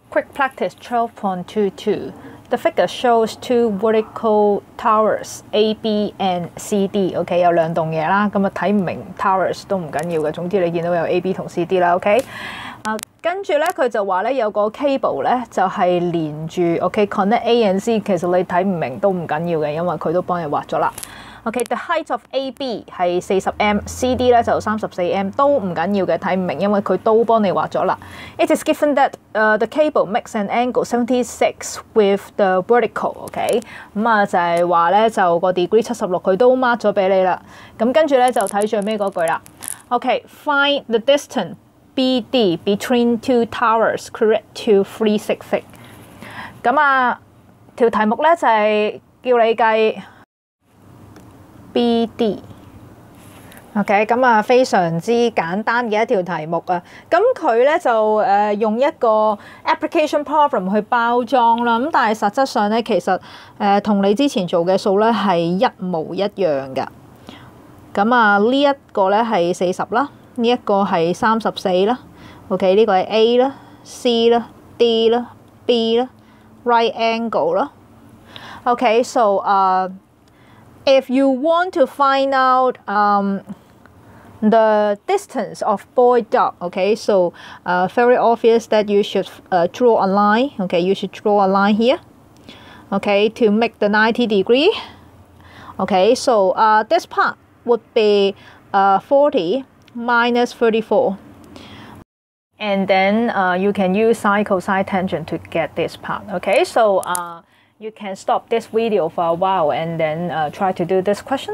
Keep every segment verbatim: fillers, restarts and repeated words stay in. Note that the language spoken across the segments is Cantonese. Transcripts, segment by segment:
Quick practice twelve point two two. The figure shows two vertical towers A, B and C, D。OK， 有兩棟嘢啦，咁啊睇唔明 towers 都唔緊要嘅，總之你見到有 A、B 同 C、D 啦。OK， 啊跟住咧佢就話咧有個 cable 咧就係、是、連住 OK connect A and C， 其實你睇唔明都唔緊要嘅，因為佢都幫你畫咗啦。OK，the height of A B 係四十 m，C D 咧就三十四 m， 都唔緊要嘅，睇唔明，因為佢都幫你畫咗啦。It is given that、uh, the cable makes an angle seventy-six with the vertical。OK， 咁啊就係話咧就個 degree 七十六佢都 mark 咗俾你啦。咁跟住咧就睇最尾嗰句啦。OK，find、okay, the distance B D between two towers correct to three six six。咁啊條題目咧就係、是、叫你計。B D，OK， 咁啊非常之簡單嘅一條題目啊。咁佢咧就誒用一個 application problem 去包裝啦。咁但係實質上咧，其實誒同你之前做嘅數咧係一模一樣㗎。咁啊呢一個咧係四十啦，呢一個係三十四啦。OK， 呢個係 A 啦、C 啦、D 啦、B 啦、right angle 啦。OK，so 啊。If you want to find out um, the distance of boy dog, okay, so uh, very obvious that you should uh, draw a line. Okay, you should draw a line here. Okay, to make the ninety degree. Okay, so uh, this part would be uh, forty minus thirty-four. And then uh, you can use sine, cosine, tangent to get this part. Okay, so uh, you can stop this video for a while and then uh, try to do this question.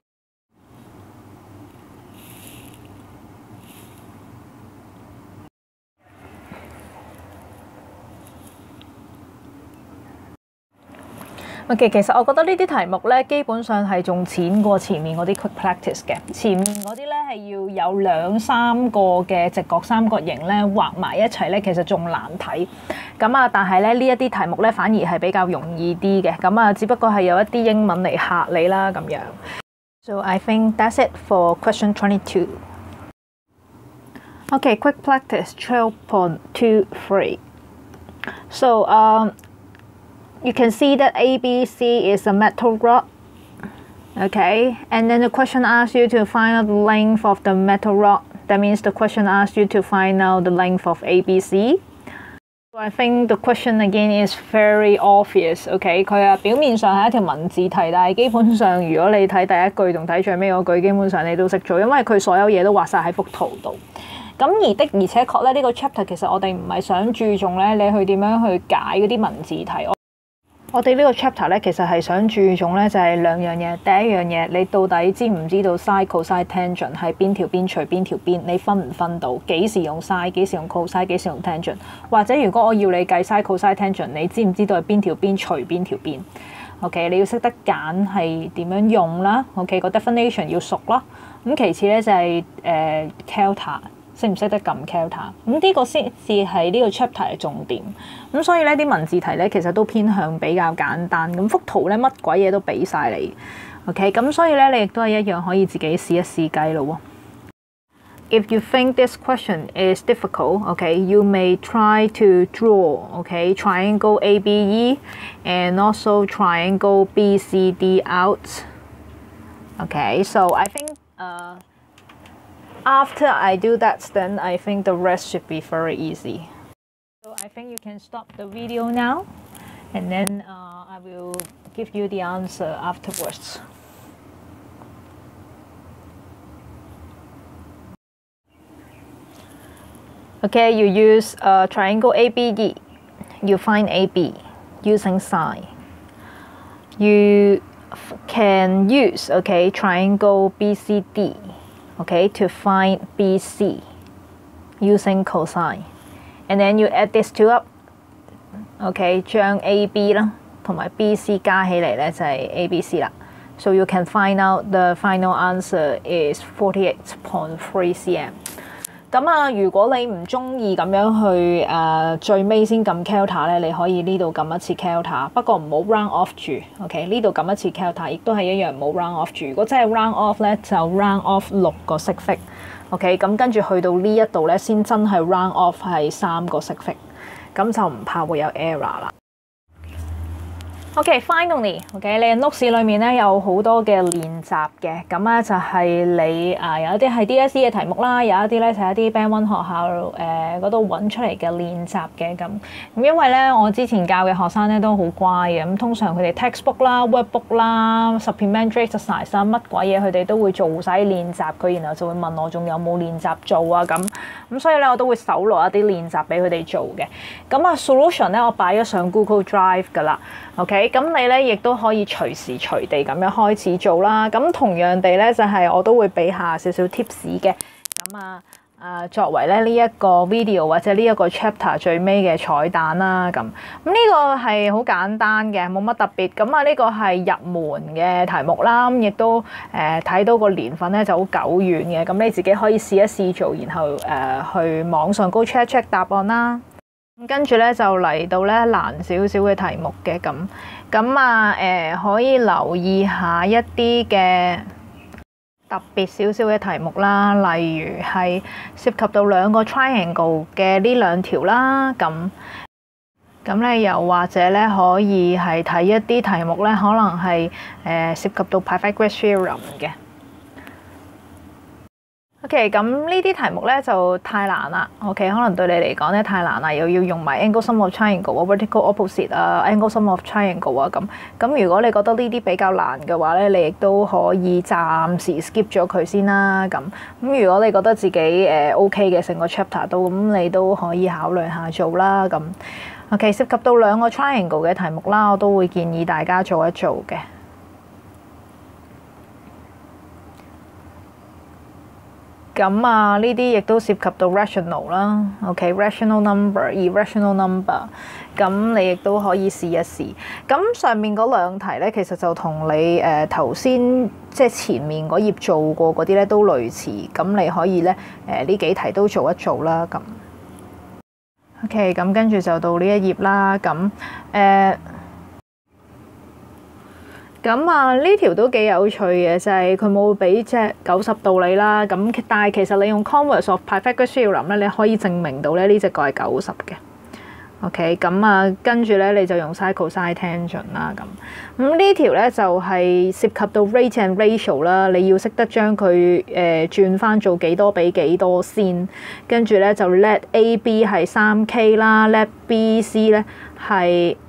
OK， 其實我覺得呢啲題目咧，基本上係仲淺過前面嗰啲 quick practice 嘅。前面嗰啲咧係要有兩三個嘅直角三角形咧畫埋一齊咧，其實仲難睇。咁啊，但係咧呢一啲題目咧反而係比較容易啲嘅。咁啊，只不過係有一啲英文嚟嚇你啦咁樣。So I think that's it for question twenty-two. Okay, quick practice twelve point two three. So um. You can see that A B C is a metal rod, okay? And then the question asks you to find out the length of the metal rod. That means the question asks you to find out the length of A B C. So I think the question again is very obvious, okay? 佢啊表面上係一條文字題，但係基本上如果你睇第一句同睇最尾嗰句，基本上你都識做，因為佢所有嘢都畫晒喺幅圖度。咁而的而且確咧，呢個 chapter 其實我哋唔係想注重咧你去點樣去解嗰啲文字題。我哋呢個 chapter 咧，其實係想注重咧就係兩樣嘢。第一樣嘢，你到底知唔知道 sine、cosine、tangent 係邊條邊除邊條邊？你分唔分到？幾時用 sine？ 幾時用 cosine？ 幾時用 tangent？ 或者如果我要你計 sine、cosine、tangent， 你知唔知道係邊條邊除邊條邊 ？OK， 你要識得揀係點樣用啦。OK， 個 definition 要熟啦。咁其次咧就係誒 Calta。識唔識得撳 Calta？ 咁呢個先至係呢個 chapter 嘅重點。咁所以呢啲文字題咧，其實都偏向比較簡單。咁幅圖咧乜鬼嘢都俾晒你。OK， 咁所以咧你亦都係一樣可以自己試一試計咯喎。If you think this question is difficult, okay, you may try to draw, okay, triangle A B E and also triangle B C D out. Okay, so I think uh, after I do that, then I think the rest should be very easy. So I think you can stop the video now, and then uh, I will give you the answer afterwards. Okay, you use uh, triangle A B E. You find A B using sine. You can use, okay, triangle B C D. Okay, to find B C using cosine, and then you add these two up. Okay, 將 A B 啦同埋 B C 加起嚟咧就係 A B C 啦。So you can find out the final answer is forty-eight point three centimeters。咁啊，如果你唔中意咁樣去誒、呃、最尾先撳 Calta 咧，你可以呢度撳一次 Calta， 不過唔好 round off 住。OK， 呢度撳一次 Calta， 亦都係一樣唔好 round off 住。如果真係 round off 咧，就 round off 六個 sig fig。OK， 咁跟住去到呢一度咧，先真係 round off 係三個 sig fig。 咁就唔怕會有 error 啦。OK，finally，OK， 你嘅 notes 裏面咧有好多嘅練習嘅，咁咧就係你啊有一啲係 D S E 嘅題目啦，有一啲咧就係一啲 Band One 學校誒嗰度揾出嚟嘅練習嘅咁。咁因為咧我之前教嘅學生咧都好乖嘅，咁通常佢哋 textbook 啦、workbook 啦、supplementary exercise 乜鬼嘢佢哋都會做晒練習佢，然後就會問我仲有冇練習做啊咁。咁所以咧我都會搜羅一啲練習俾佢哋做嘅。咁啊 solution 咧我擺咗上 Google Drive 噶啦 ，OK。咁你咧亦都可以隨時隨地咁樣開始做啦。咁同樣地咧，就係我都會俾下少少 tips 嘅。咁啊啊，作為咧呢一個 video 或者呢一個 chapter 最尾嘅彩蛋啦。咁咁呢個係好簡單嘅，冇乜特別。咁啊呢個係入門嘅題目啦。咁亦都誒睇到個年份咧就好久遠嘅。咁你自己可以試一試做，然後誒、呃、去網上高 check check 答案啦。咁跟住咧就嚟到咧難少少嘅題目嘅咁。咁啊，誒、呃、可以留意下一啲嘅特別少少嘅題目啦，例如係涉及到兩個 triangle 嘅呢兩條啦，咁咁咧又或者咧可以係睇一啲題目咧，可能係誒、呃、涉及到 Pythagoras theorem 嘅。OK， 咁呢啲題目咧就太難啦。OK， 可能對你嚟講咧太難啦，又要用埋 angle sum of triangle 啊、vertical opposite 啊、angle sum of triangle 啊咁。咁如果你覺得呢啲比較難嘅話咧，你亦都可以暫時 skip 咗佢先啦。咁咁如果你覺得自己誒 OK 嘅成個 chapter 都，咁你都可以考慮下做啦。咁 OK， 涉及到兩個 triangle 嘅題目啦，我都會建議大家做一做嘅。咁啊，呢啲亦都涉及到 rational 啦 ，OK，rational number、irrational number， 咁你亦都可以試一試。咁上面嗰兩題咧，其實就同你誒頭先即係前面嗰頁做過嗰啲咧都類似，咁你可以咧誒呢幾題都做一做啦。咁 OK， 咁跟住就到呢一頁啦。咁誒。呃咁啊，呢條都幾有趣嘅，就係佢冇俾即係九十度你啦。咁但係其實你用 converse of Pythagoras theorem 咧，你可以證明到咧呢隻角係九十嘅。OK， 咁啊，跟住咧你就用 sin cosine tangent 啦。咁咁呢條咧就係涉及到 rate and ratio 啦。你要識得將佢誒轉翻做幾多比幾多先，跟住咧就 let A B 係三 K 啦 ，let B C 咧係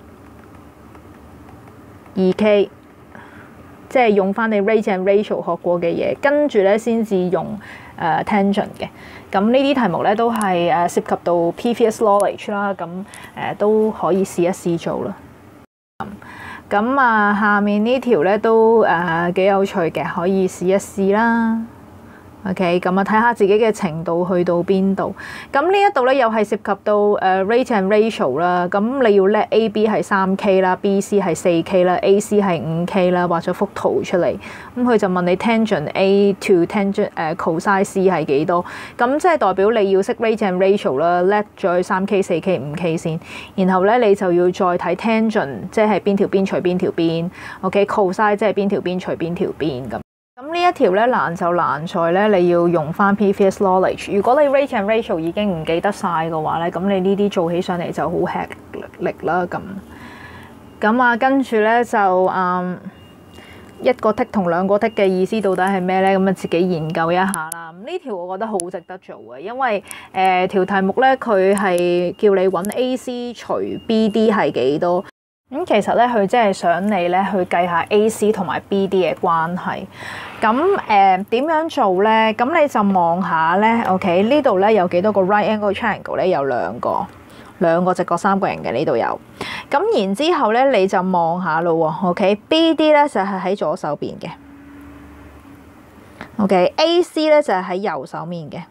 二 K， 即係用翻你 rate and ratio 學過嘅嘢，跟住咧先至用誒、呃、tangent 嘅。咁呢啲題目咧都係誒涉及到 previous knowledge 啦，咁、呃、誒都可以試一試做啦。咁啊，下面呢條咧都誒幾、呃、有趣嘅，可以試一試啦。OK， 咁啊睇下自己嘅程度去到邊度。咁呢一度咧又係涉及到誒 rate and ratio 啦。咁你要 let A B 係三 K 啦，B C 係四 K 啦，A C 係五 K 啦，畫咗幅圖出嚟。咁佢就問你 tangent A to tangent 誒 cosine C 係幾多？咁即係代表你要識 rate and ratio 啦 ，let 咗三 K、四 K、五 K 先。然後咧你就要再睇 tangent，即係邊條邊除邊條邊。OK，cosine 即係邊條邊除邊條邊咁。咁呢一條咧難就難在咧，你要用翻 previous knowledge。如果你 rate and ratio 已經唔記得晒嘅話咧，咁你呢啲做起上嚟就好吃力啦。咁咁啊，跟住咧就嗯一個 tick 同兩個 tick 嘅意思到底係咩咧？咁啊自己研究一下啦。咁呢條我覺得好值得做嘅，因為誒、呃、條題目咧佢係叫你揾 A C 除 B D 係幾多。咁其實咧，佢真係想你咧去計下 A C 同埋 B D 嘅關係。咁誒點樣做咧？咁你就望下咧 ，OK 呢度咧有幾多個 right angle triangle 咧？有兩個，兩個直角三角形嘅呢度有。咁然之後咧，你就望下咯喎 ，OK？B D 咧就係喺左手邊嘅 ，OK？A C 咧就係喺右手面嘅。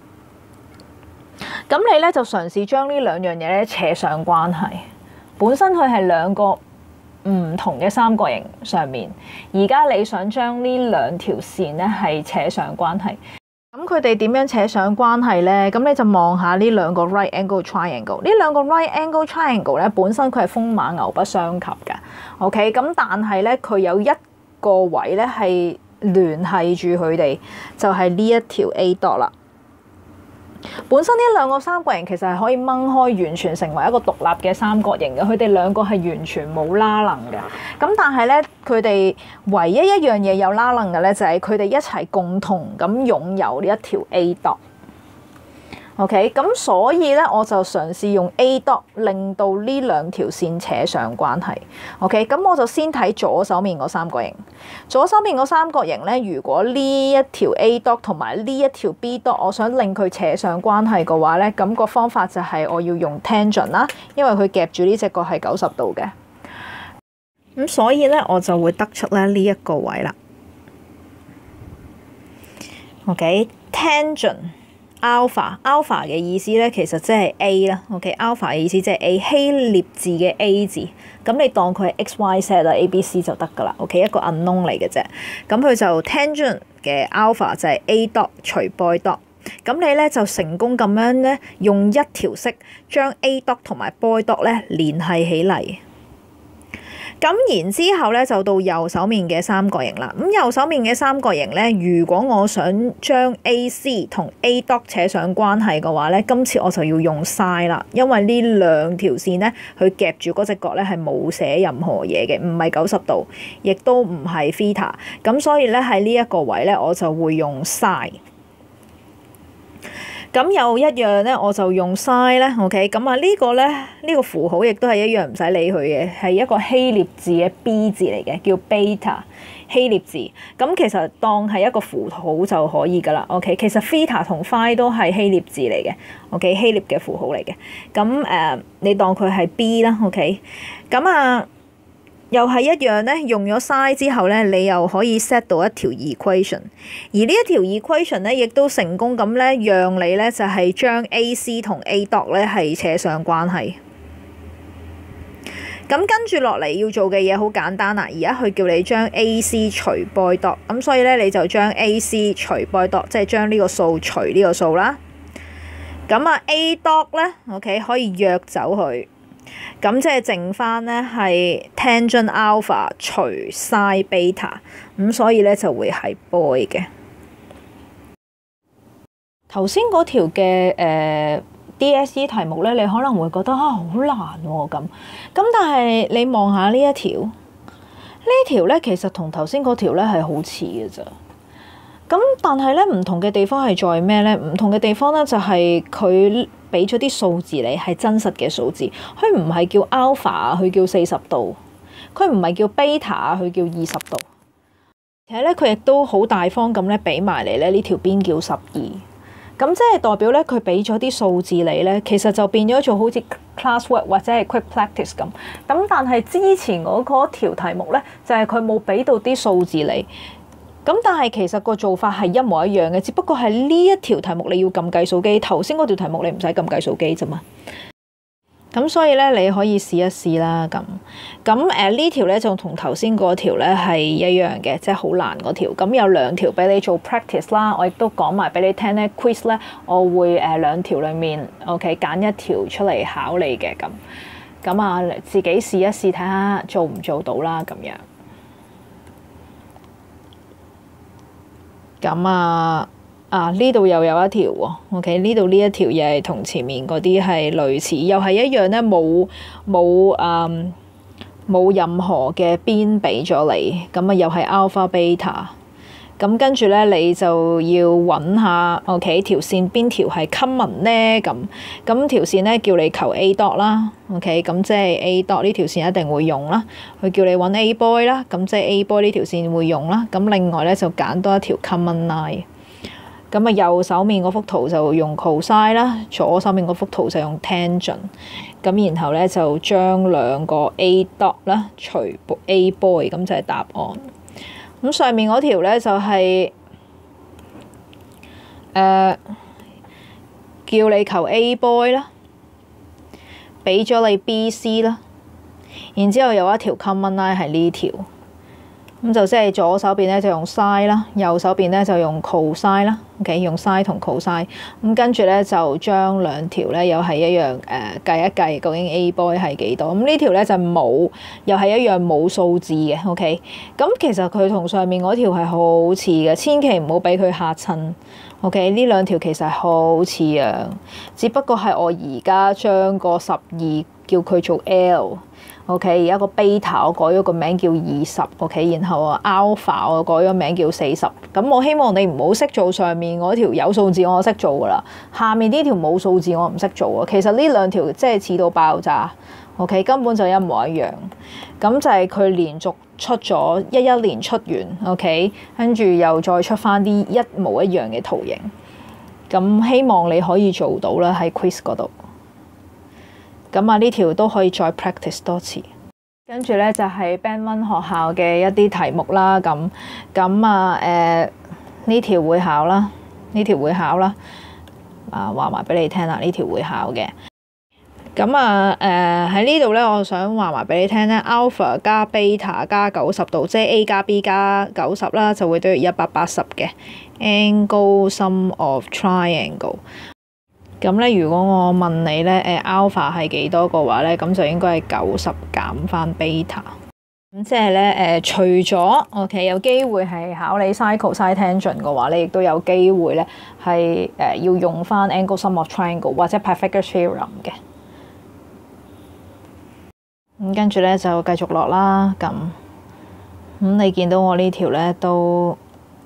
咁你咧就嘗試將呢兩樣嘢咧扯上關係。本身佢係兩個唔同嘅三角形上面，而家你想將呢兩條線咧係扯上關係。咁佢哋點樣扯上關係咧？咁你就望下呢兩個 right angle triangle。呢兩個 right angle triangle 咧，本身佢係風馬牛不相及嘅。OK，咁但係咧佢有一個位咧係聯繫住佢哋，就係呢一條 A dot 啦。 本身呢兩個三角形其實係可以掹開，完全成為一個獨立嘅三角形嘅。佢哋兩個係完全冇拉楞嘅。咁但係咧，佢哋唯一一樣嘢有拉楞嘅咧，就係佢哋一齊共同咁擁有呢一條 A dot。OK， 咁所以咧，我就嘗試用 A dot 令到呢兩條線扯上關係。OK， 咁我就先睇左手面嗰三角形。左手面嗰三角形咧，如果呢一條 A dot 同埋呢一條 B dot， 我想令佢扯上關係嘅話咧，咁個方法就係我要用 tangent 啦，因為佢夾住呢隻角係九十度嘅。咁所以咧，我就會得出咧呢一個位啦。OK，tangent。alpha alpha 嘅意思咧，其實即係 A 啦。OK，alpha 嘅意思即係 A 希臘字嘅 A 字，咁你當佢係 X Y Z 啊 A B C 就得噶啦。OK， 一個 unknown 嚟嘅啫。咁佢就 tangent 嘅 alpha 就係 A dot 除 boy dot。咁你咧就成功咁樣咧用一條式將 A dot 同埋 boy dot 咧聯繫起嚟。咁然之後咧就到右手面嘅三角形啦。咁右手面嘅三角形咧，如果我想將 A C 同 A dot 扯上關係嘅話咧，今次我就要用 sin 啦，因為呢兩條線咧，佢夾住嗰隻角咧係冇寫任何嘢嘅，唔係九十度，亦都唔係 theta。咁所以咧喺呢一個位咧，我就會用 sin。咁有一樣咧，我就用 sin 咧 ，OK， 咁啊呢個咧呢個符號亦都係一樣唔使理佢嘅，係一個希臘字嘅 B 字嚟嘅，叫 beta 希臘字。咁其實當係一個符號就可以噶啦 ，OK。其實 theta 同 phi 都係希臘字嚟嘅 ，OK， 希臘嘅符號嚟嘅。咁誒、呃，你當佢係 B 啦 ，OK。咁啊。又係一樣咧，用咗 sin 之後咧，你又可以 set 到一條 equation， 而呢一條 equation 咧，亦都成功咁咧，讓你咧就係將 A C 同 A dot 咧係扯上關係。咁跟住落嚟要做嘅嘢好簡單啦，而家佢叫你將 A C 除 boy dot， 咁所以咧你就將 A C 除 boy dot， 即係將呢個數除呢個數啦。咁啊 A dot 咧 ，OK 可以約走佢。咁即係剩翻咧係 tangent alpha 除 sin beta， 咁所以咧就會係 boy 嘅。頭先嗰條嘅誒 D S E 題目咧，你可能會覺得啊好難喎咁，咁但係你望下呢一條，呢條咧其實同頭先嗰條咧係好似嘅咋。咁但係咧唔同嘅地方係在咩咧？唔同嘅地方咧就係佢俾咗啲數字你係真實嘅數字，佢唔係叫 alpha 啊，佢叫四十度；佢唔係叫 beta 啊，佢叫二十度。而且咧佢亦都好大方咁咧俾埋嚟咧呢條邊叫十二。咁即係代表咧佢俾咗啲數字你咧，其實就變咗做好似 classwork 或者係 quick practice 咁。咁但係之前嗰嗰條題目咧就係佢冇俾到啲數字你。咁但係其實個做法係一模一樣嘅，只不過係呢一條題目你要撳計數機，頭先嗰條題目你唔使撳計數機啫嘛。咁所以咧你可以試一試啦。咁咁誒呢條咧就同頭先嗰條咧係一樣嘅，即係好難嗰條。咁有兩條俾你做 practice 啦，我亦都講埋俾你聽咧 quiz 咧，我會誒兩條裡面 OK 揀一條出嚟考你嘅咁。咁啊自己試一試睇下做唔做到啦咁樣。咁啊啊呢度又有一條喎 ，OK 呢度呢一條又係同前面嗰啲係類似，又係一樣咧，冇冇誒冇任何嘅邊俾咗你，咁啊又係 alpha beta， 咁跟住咧你就要揾下 OK 條線邊條係 common 咧，咁咁條線咧叫你求 A dot 啦 ，OK 咁即係 A dot 呢條線一定會用啦，佢叫你揾 A boy 啦，咁即係 A boy 呢條線會用啦，咁另外咧就揀多一條 common line， 咁啊右手面嗰幅圖就用 cosine 啦，左手面嗰幅圖就用 tangent， 咁然後咧就將兩個 A dot 啦除 A boy， 咁就係答案。咁上面嗰條咧就係、是、誒、呃、叫你求 A boy 啦，俾咗你 B C 啦，然之後有一條 common line 係呢條，咁就即係左手邊咧就用 sin 啦，右手邊咧就用 cosine 啦 ，OK 用 sin 同 cosine， 咁跟住咧就將兩條咧又係一樣誒、呃、計一計究竟 A boy 係幾多，咁呢條咧就冇，又係一樣冇數字嘅 ，OK，咁其實佢同上面嗰條係好似嘅，千祈唔好俾佢嚇親 OK， 呢兩條其實好似樣，只不過係我而家將個十二叫佢做 L。OK， 而家個 beta 我改咗個名叫二十 ，OK， 然後啊 alpha 我改咗名叫四十。咁我希望你唔好識做上面嗰條有數字我識做噶啦，下面呢條冇數字我唔識做啊。其實呢兩條即係似到爆炸 ，OK， 根本就一模一樣。咁就係佢連續出咗一一年出完 ，OK， 跟住又再出翻啲一模一樣嘅圖形。咁希望你可以做到啦喺 quiz 嗰度。咁啊，呢條都可以再 practice 多次。跟住咧就係 Band One 學校嘅一啲題目啦。咁咁啊，誒呢條會考啦，呢條會考啦。啊，話埋俾你聽啦，呢條會考嘅。咁啊，誒喺呢度咧，我想話埋俾你聽咧 ，alpha 加 beta 加九十度，即係 A 加 B 加九十啦，就會等於一百八十嘅 angle sum of triangle。咁咧，如果我問你咧，誒 alpha 係幾多嘅話咧，咁就應該係九十減翻 beta。咁即係咧，誒除咗 OK 有機會係考你 sin cosine tangent 嘅話咧，亦都有機會咧係誒要用翻 angle sum of triangle 或者 Pythagoras theorem 嘅。咁跟住咧就繼續落啦。咁咁你見到我呢條咧都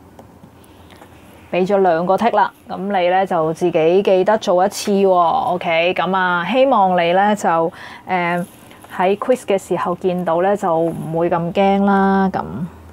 俾咗兩個剔啦，咁你咧就自己記得做一次喎。OK， 咁啊，希望你咧就誒喺、呃、quiz 嘅時候見到咧就唔會咁驚啦。咁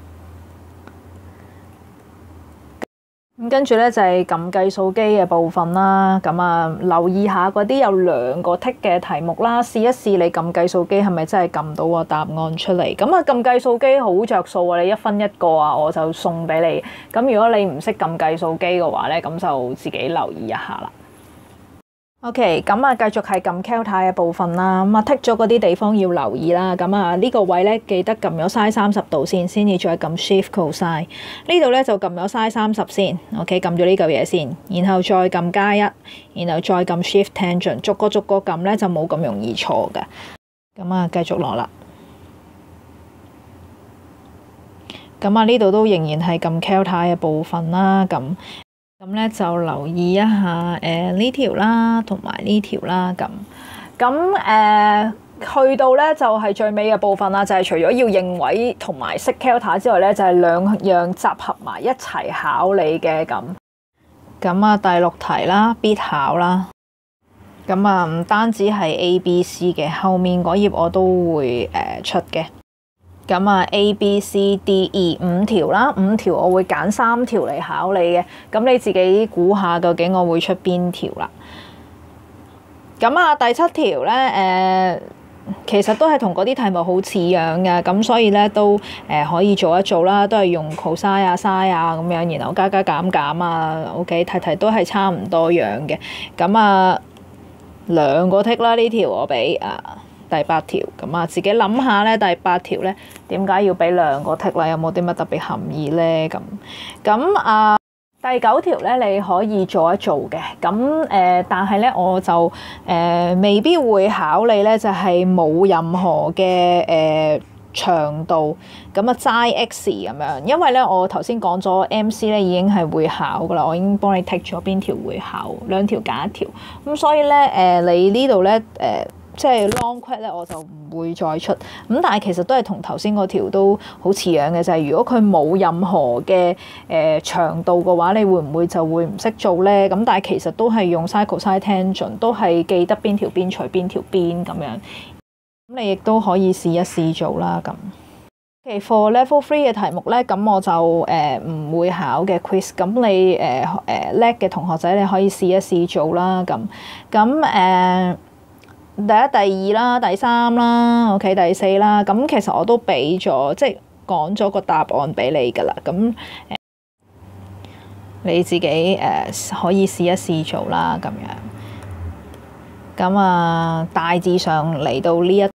咁跟住咧就係撳計數機嘅部分啦。咁啊，留意下嗰啲有兩個剔嘅題目啦，試一試你撳計數機係咪真係撳到個答案出嚟。咁啊，撳計數機好着數啊！你一分一個啊，我就送俾你。咁如果你唔識撳計數機嘅話咧，咁就自己留意一下啦。OK， 咁啊，繼續係撳 calculate 嘅部分啦。咁啊，剔咗嗰啲地方要留意啦。咁啊，呢個位咧記得撳咗 sin 三十度先，先至再撳 shift cosine。呢度咧就撳咗 sin 三十先。OK， 撳咗呢嚿嘢先，然後再撳加一，然後再撳 shift tangent， 逐個逐個撳咧就冇咁容易錯嘅。咁啊，繼續落啦。咁啊，呢度都仍然係撳 calculate 嘅部分啦。咁。咁咧就留意一下誒呢條啦，同埋呢條啦。咁咁誒去到咧就係、是、最尾嘅部分啦，就係、是、除咗要認位同埋識 calculate 之外咧，就係、是、兩樣集合埋一齊考你嘅咁。咁啊，第六題啦，必考啦。咁啊，唔單止係 A、B、C 嘅，後面嗰頁我都會誒、呃、出嘅。咁啊 A、B、C、D、E 五條啦，五條我會揀三條嚟考你嘅，咁你自己估下究竟我會出邊條啦。咁啊第七條咧，誒、呃、其實都係同嗰啲題目好似樣嘅，咁所以咧都誒、呃、可以做一做啦，都係用 cosine 啊、sin 啊咁樣，然後加加減減啊 ，OK， 題題都係差唔多樣嘅。咁啊兩個剔啦，呢條我俾啊。第八條咁啊，自己諗下咧。第八條咧點解要俾兩個剔啦？有冇啲乜特別含義咧？咁咁啊，第九條咧你可以做一做嘅。咁誒、呃，但係咧我就誒、呃、未必會考你咧，就係、是、冇任何嘅誒、呃、長度咁啊齋 x 咁樣，因為咧我頭先講咗 M C 咧已經係會考噶啦，我已經幫你剔咗邊條會考，兩條揀一條。咁所以咧誒、呃，你呢度咧誒。呃即係 long quest 咧，我就唔會再出。咁但係其實都係同頭先嗰條都好似樣嘅，就係、是、如果佢冇任何嘅誒、呃、長度嘅話，你會唔會就會唔識做咧？咁但係其實都係用 sin cosine tangent，都係記得邊條邊除邊條邊咁樣。咁你亦都可以試一試做啦。咁。Okay, for level three 嘅題目咧，咁我就誒唔、呃、會考嘅 quiz。咁你誒誒叻嘅同學仔，你可以試一試做啦。咁咁誒。第一、第二啦、第三啦 ，OK， 第四啦，咁其實我都俾咗，即係講咗個答案俾你噶啦。咁誒、呃，你自己誒、呃、可以試一試做啦，咁樣。咁啊，大致上嚟到呢一